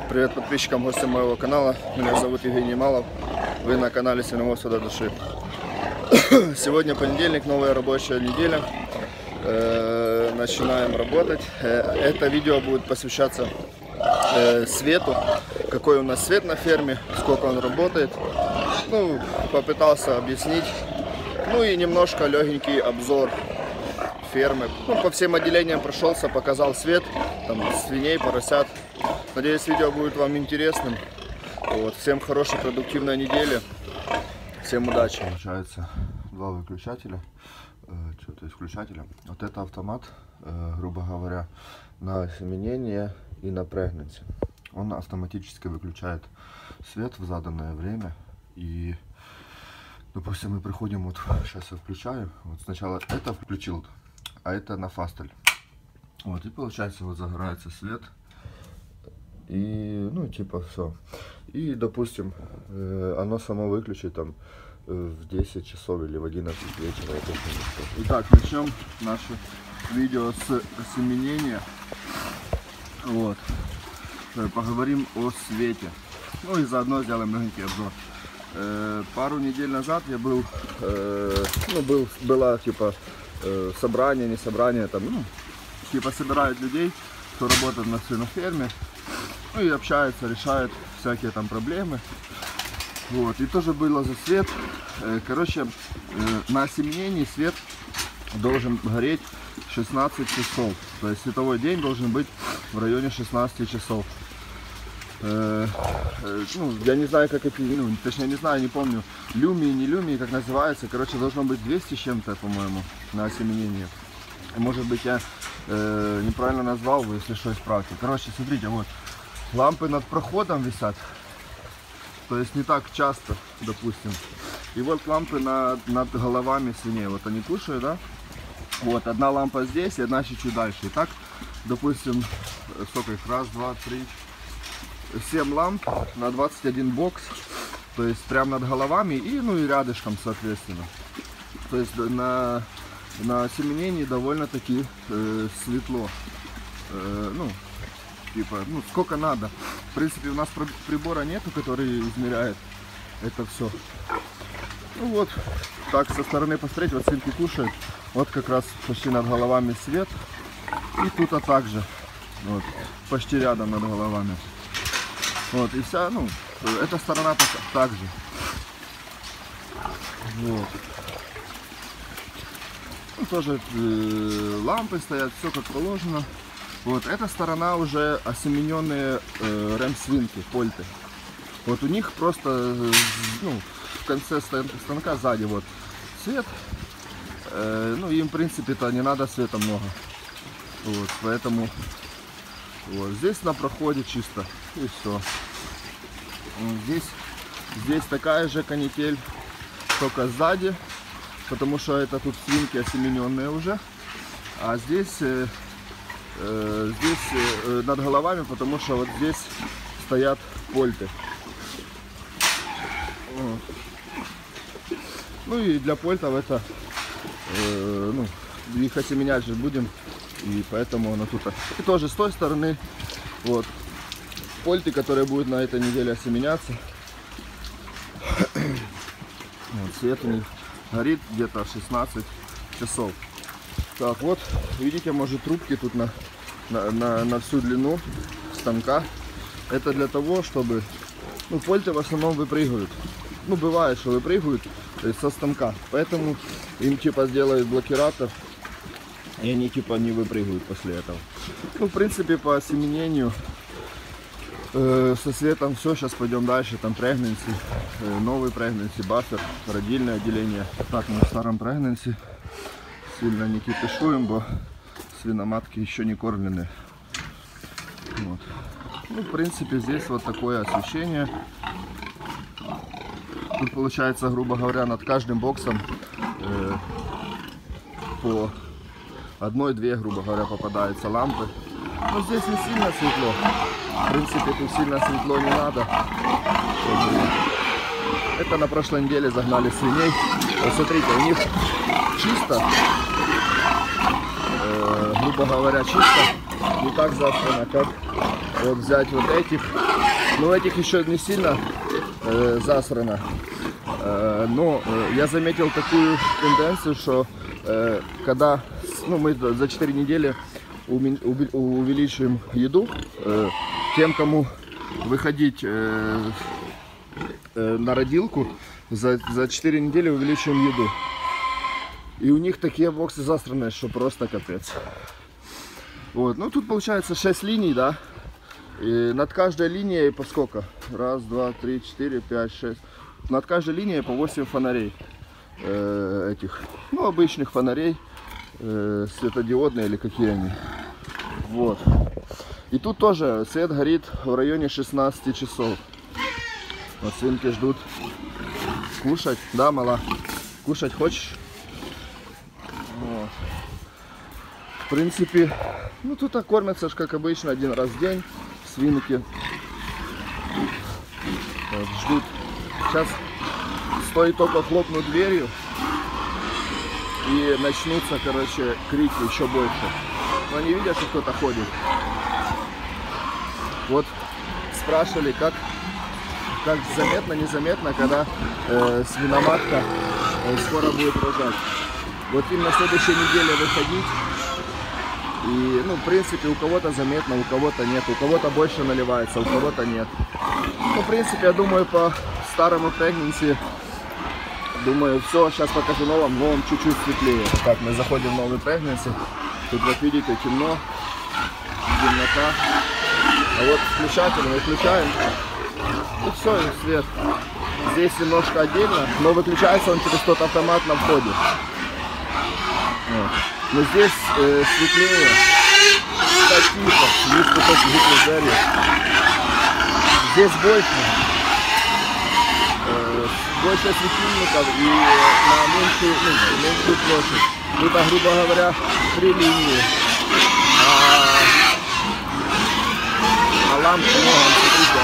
Привет подписчикам, гостям моего канала. Меня зовут Евгений Малов. Вы на канале Свиноводство до души. Сегодня понедельник, новая рабочая неделя. Начинаем работать. Это видео будет посвящаться свету. Какой у нас свет на ферме, сколько он работает. Ну, попытался объяснить. Ну и немножко легенький обзор фермы. Ну, по всем отделениям прошелся, показал свет. Там свиней, поросят. Надеюсь, видео будет вам интересным. Вот. Всем хорошей, продуктивной недели. Всем удачи. Получается два выключателя. Что-то из включателя. Вот это автомат, грубо говоря, на осеменение и на прегнанси. Он автоматически выключает свет в заданное время. И, допустим, мы приходим, вот сейчас я включаю. Вот сначала это включил, а это на фастель. Вот, и получается, вот загорается свет. И, ну, типа, все. И, допустим, оно само выключит там в 10 часов или в 11 вечера. Итак, начнем наше видео с осеменения. Вот. Поговорим о свете. Ну и заодно сделаем легенький обзор. Пару недель назад я был, было типа собрание, не собрание, там, ну, типа собирают людей, кто работает на свиноферме. Ну и общаются, решают всякие там проблемы. Вот. И тоже было за свет. Короче, на осеменении свет должен гореть 16 часов. То есть световой день должен быть в районе 16 часов. Ну, я не знаю, как это, ну, точнее не знаю, не помню, люмии, не люмии, как называется. Короче, должно быть 200 с чем-то, по-моему, на осеменении. Может быть, я неправильно назвал, вы, если что, исправьте. Короче, смотрите, вот. Лампы над проходом висят, то есть не так часто, допустим. И вот лампы над головами свиней, вот они кушают, да? Вот, одна лампа здесь и одна чуть-чуть дальше. И так, допустим, сколько их? Раз, два, три, 7 ламп на 21 бокс, то есть прямо над головами и, ну, и рядышком, соответственно. То есть на осеменении довольно-таки светло, ну, типа, ну, сколько надо. В принципе, у нас прибора нету, который измеряет это все. Ну вот, так со стороны посмотреть, вот свинки кушают. Вот как раз почти над головами свет. И тут также, вот, почти рядом над головами. Вот, и вся, ну, эта сторона также. Вот. Ну, тоже лампы стоят, все как положено. Вот эта сторона уже осемененные рэм-свинки, польты. Вот у них просто, ну, в конце станка сзади вот свет. Ну, им в принципе-то не надо света много. Вот, поэтому вот здесь на проходе чисто и все. Здесь такая же канитель, только сзади, потому что это тут свинки осемененные уже, а здесь над головами, потому что вот здесь стоят польты. Вот. Ну и для польтов это, ну, их осеменять же будем, и поэтому оно тут. И тоже с той стороны, вот, польты, которые будут на этой неделе осеменяться. Вот, свет у них горит где-то 16 часов. Так, вот, видите, может, трубки тут на всю длину станка. Это для того, чтобы, ну, польты в основном выпрыгивают. Ну, бывает, что выпрыгивают со станка. Поэтому им типа сделают блокиратор, и они типа не выпрыгивают после этого. Ну, в принципе, по осеменению со светом все. Сейчас пойдем дальше. Там прегнанси, новый прегнанси, бафер, родильное отделение. Так, мы в старом прегнанси. Сильно не кипишуем, бо свиноматки еще не кормлены. Вот. Ну, в принципе, здесь вот такое освещение. Тут получается, грубо говоря, над каждым боксом по одной-две, грубо говоря, попадаются лампы. Но здесь не сильно светло. В принципе, тут сильно светло не надо. Это на прошлой неделе загнали свиней. Вот смотрите, у них чисто, грубо говоря, чисто, не так засрано, вот взять вот этих. Но этих еще не сильно засрано. Но я заметил такую тенденцию, что когда мы за 4 недели увеличиваем еду, тем, кому выходить на родилку, за 4 недели увеличиваем еду. И у них такие боксы засранные, что просто капец. Вот, ну тут получается 6 линий, да. И над каждой линией по сколько? Раз, два, три, 4, 5, 6. Над каждой линией по 8 фонарей. Этих, ну, обычных фонарей. Светодиодные или какие они. Вот. И тут тоже свет горит в районе 16 часов. Вот свинки ждут кушать. Да, мала? Кушать хочешь? Вот. В принципе, ну тут кормятся, как обычно, один раз в день. Свинки вот, ждут. Сейчас стоит только хлопнуть дверью, и начнутся, короче, крики еще больше. Но они видят, что кто-то ходит. Вот спрашивали, как заметно, незаметно, когда свиноматка скоро будет рожать. Вот им на следующей неделе выходить. И, ну, в принципе, у кого-то заметно, у кого-то нет, у кого-то больше наливается, у кого-то нет. Ну, в принципе, я думаю, по старому прегненси, думаю, все, сейчас покажу новом чуть-чуть светлее. Так, мы заходим в новый прегненси. Тут, вот видите, темно, темнота. А вот включатель мы выключаем. И все, и свет. Здесь немножко отдельно, но выключается он через тот автомат на входе. Вот. Но здесь светлее, так тихо, есть вот эти звуки. Здесь больше светильников и на меньшую площадь. Тут, грубо говоря, 3 линии. А ламп много, смотрите,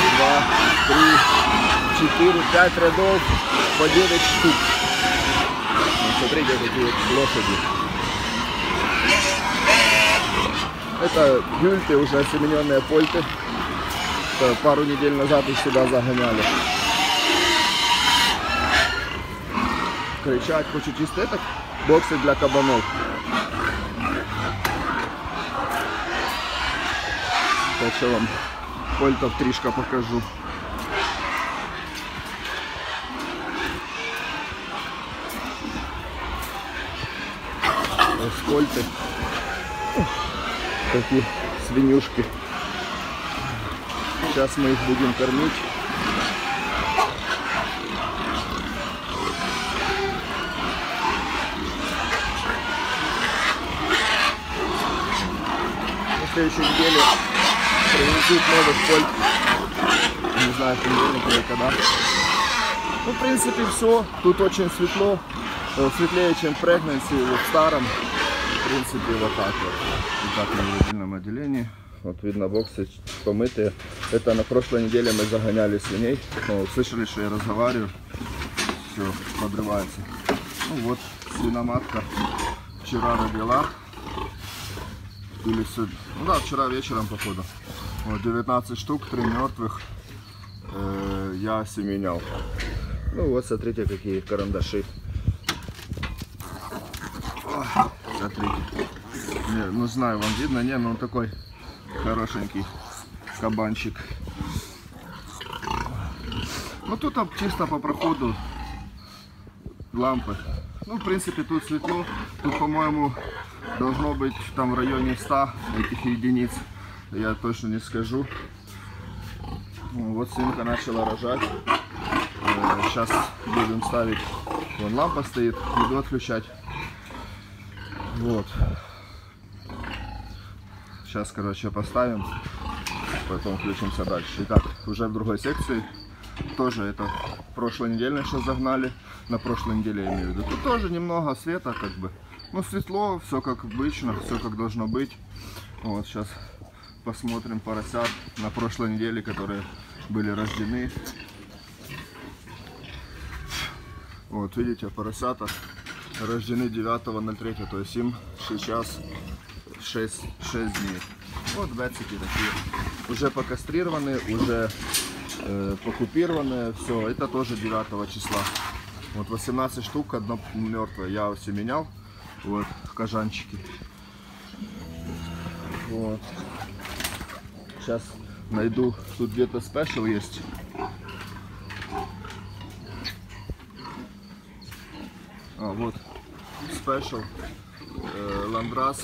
1, 2, 3, 4, 5 рядов по 9 штук. Смотрите, какие лошади. Это гюльты, уже осемененные польты. Пару недель назад их сюда загоняли. Кричать хочу чисто. Это боксы для кабанов. Сейчас вам польтов тришка покажу. Скольты. Такие свинюшки. Сейчас мы их будем кормить. На следующей неделе привезут новых польт. Не знаю, в понедельник или когда. Ну, в принципе, все. Тут очень светло. Светлее, чем в прегненси, в старом. В принципе, вот так вот. И так на родильном отделении. Вот видно, боксы помытые. Это на прошлой неделе мы загоняли свиней. Ну, слышали, что я разговариваю. Все, подрывается. Ну вот, свиноматка вчера родила. Или сегодня. Ну да, вчера вечером, походу. Вот, 19 штук, 3 мертвых. Я семенял. Ну вот, смотрите, какие карандаши. Смотрите. Не, ну знаю, вам видно, не, но он такой хорошенький кабанчик. Ну тут чисто по проходу лампы. Ну, в принципе, тут светло. Тут, по-моему, должно быть там в районе 100 этих единиц. Я точно не скажу. Вот свинка начала рожать. Сейчас будем ставить. Вон лампа стоит, еду отключать. Вот. Сейчас, короче, поставим, потом включимся дальше. Итак, уже в другой секции. Тоже это прошлой неделе сейчас загнали. На прошлой неделе я имею в виду. Тут тоже немного света, как бы. Ну, светло, все как обычно, все как должно быть. Вот, сейчас посмотрим поросят на прошлой неделе, которые были рождены. Вот, видите, поросята рождены 9.03, то есть им сейчас 6 дней. Вот бецики такие. Уже покастрированы, уже покупированные. Все, это тоже 9 числа. Вот 18 штук, одно мертвое. Я все менял. Вот, кожанчики. Вот. Сейчас найду, тут где-то спешл есть. А, вот, спешл. Ландрас.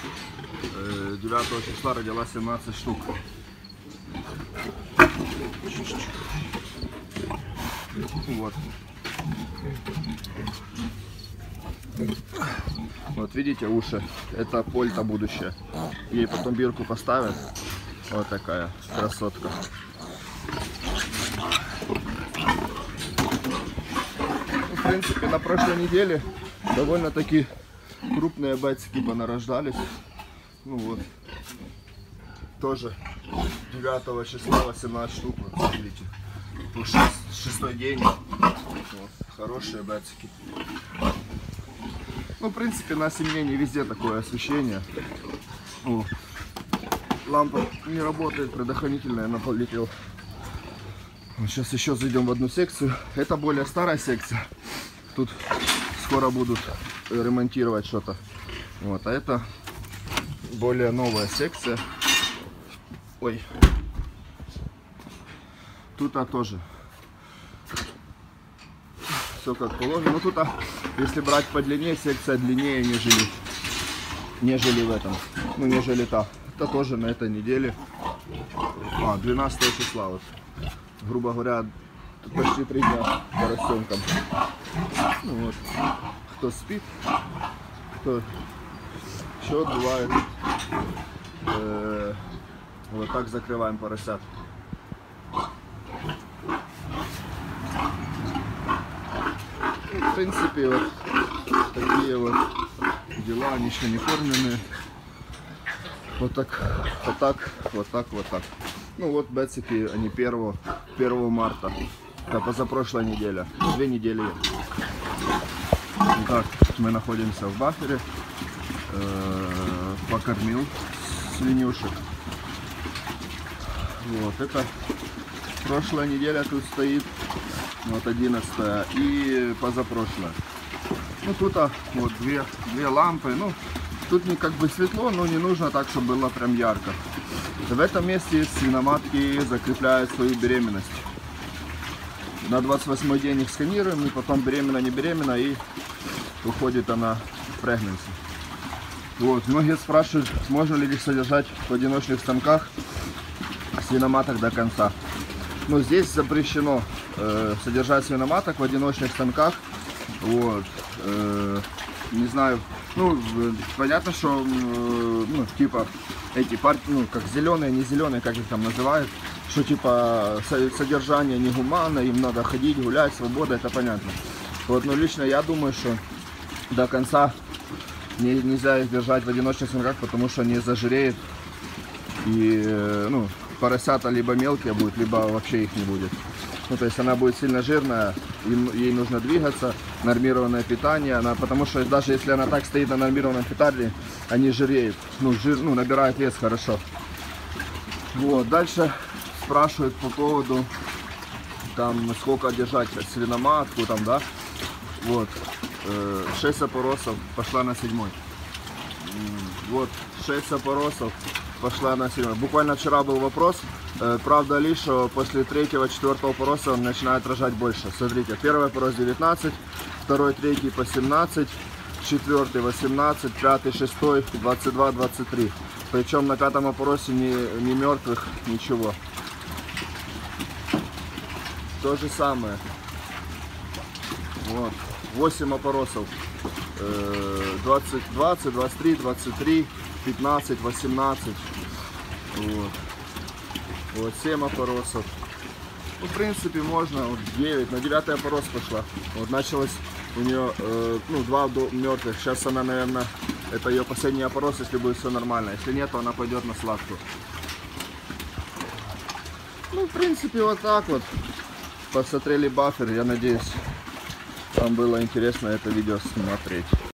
9 числа родилась 17 штук. Вот. Вот видите уши, это польта будущее. Ей потом бирку поставят. Вот такая красотка. В принципе, на прошлой неделе довольно-таки крупные бецики понарождались. Ну вот. Тоже 9 числа 18 штук. Вот, видите. 6-й день. Вот. Хорошие бецики. Ну, в принципе, на семье везде такое освещение. О, лампа не работает, предохранительная, она полетела. Сейчас еще зайдем в одну секцию. Это более старая секция. Тут скоро будут ремонтировать что-то. Вот, а это более новая секция. Ой. Тут тоже. Все как положено. Но тут, если брать по длине, секция длиннее, нежели в этом. Ну, нежели та. Это тоже на этой неделе. 12 числа. Вот. Грубо говоря, почти 3 дня поросенкам. Ну, вот. Кто спит, кто еще отбывает. Вот так закрываем поросят. В принципе, вот такие вот дела, они еще не кормленные. Вот так. Ну вот бецики, они 1 марта. Это позапрошлая неделя. 2 недели. Итак, мы находимся в бафере. Покормил свинюшек. Вот это прошлая неделя тут стоит. Вот 11-я и позапрошлая. Ну тут вот две лампы. Ну тут не как бы светло, но не нужно так, чтобы было прям ярко. В этом месте свиноматки закрепляют свою беременность. На 28-й день их сканируем, и потом беременна, не беременна, и уходит она в pregnancy. Вот, многие спрашивают, можно ли их содержать в одиночных станках свиноматок до конца. Но здесь запрещено содержать свиноматок в одиночных станках. Вот, не знаю, ну понятно, что ну, типа эти партии, ну как зеленые, не зеленые, как их там называют, что типа содержание негуманно, им надо ходить, гулять, свобода, это понятно. Вот, но лично я думаю, что до конца нельзя их держать в одиночных станках, потому что они зажиреют и ну, поросята либо мелкие будут, либо вообще их не будет. Ну, то есть она будет сильно жирная, ей нужно двигаться, нормированное питание, потому что даже если она так стоит на нормированном питании, они жиреют, ну, набирают вес хорошо. Вот, дальше спрашивают по поводу, там, сколько держать свиноматку, там, да, вот, 6 опоросов, пошла на 7-й. Вот, 6 опоросов, пошла на 7-й. Буквально вчера был вопрос, правда ли, что после 3-4 опороса он начинает рожать больше. Смотрите, 1-й опорос 19, 2-й, 3-й по 17, 4-й 18, 5-й, 6-й 22, 23. Причем на 5-м опоросе не мертвых, ничего. То же самое. Вот. 8 опоросов. 20, 23, 23, 15, 18. Вот. Вот 7 опоросов. Ну, в принципе, можно. Вот 9. На 9 опорос пошла. Вот началось у нее, ну, 2 мертвых. Сейчас она, наверное, это ее последний опорос, если будет все нормально. Если нет, то она пойдет на сладкую. Ну, в принципе, вот так вот. Посмотрели бафер. Я надеюсь, вам было интересно это видео смотреть.